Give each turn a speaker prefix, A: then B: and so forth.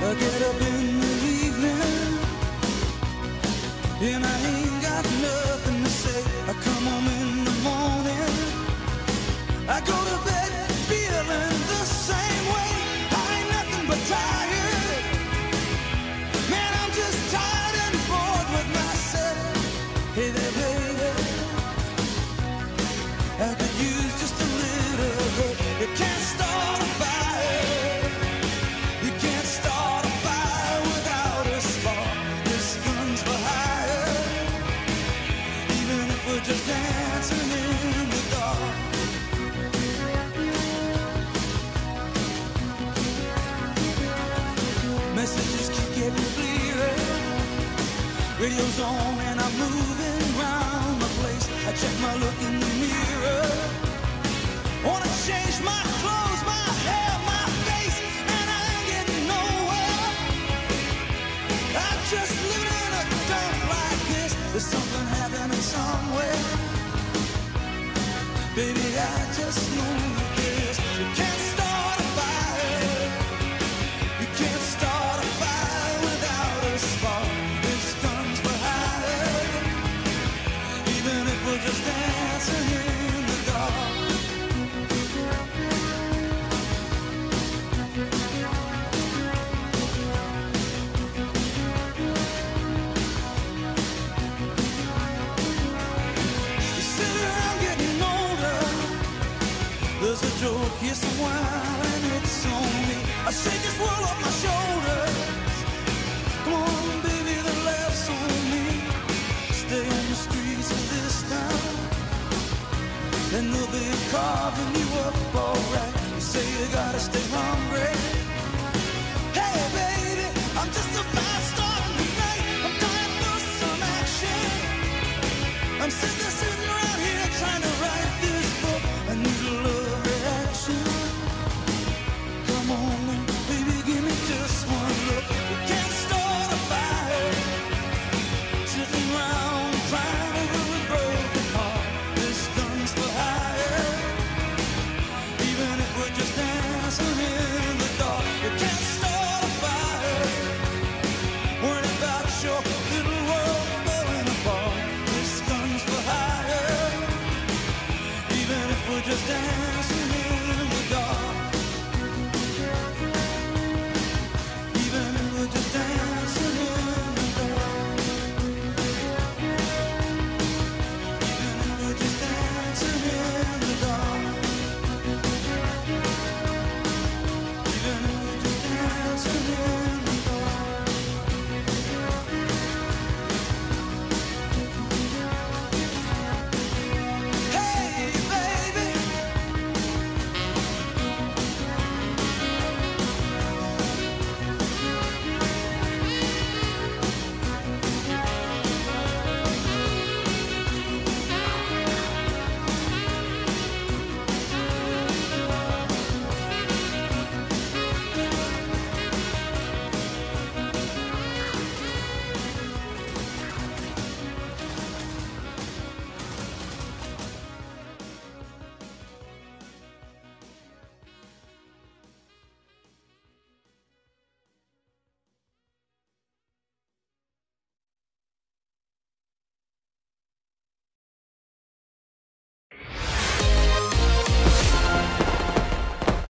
A: I get up in the evening and I ain't got nothing to say. I come home in the morning, I go to bed feeling the same way. I ain't nothing but tired. Man, I'm just tired and bored with myself. Hey there, baby, I could use just a little help. You can't start a fire. You can't start a fire without a spark. This gun's for hire, even if we're just dancing in the dark. Messages keep getting clearer. Radio's on and I'm moving around the place. I check my look in the mirror. Wanna change my clothes, my hair, my face, and I ain't getting nowhere. I just live in a dump like this. There's something happening somewhere. Baby, I just know this. You can't start a fire. You can't start a fire without a spark. This gun's for hire, even if we're just dancing in the dark. You sit around getting older. There's a joke here somewhere and it's on me. I shake this world off my shoulders. Come on, baby, the laugh's on me. Stay on the streets of this town, and they'll be carving you up alright. You say you gotta stay hungry.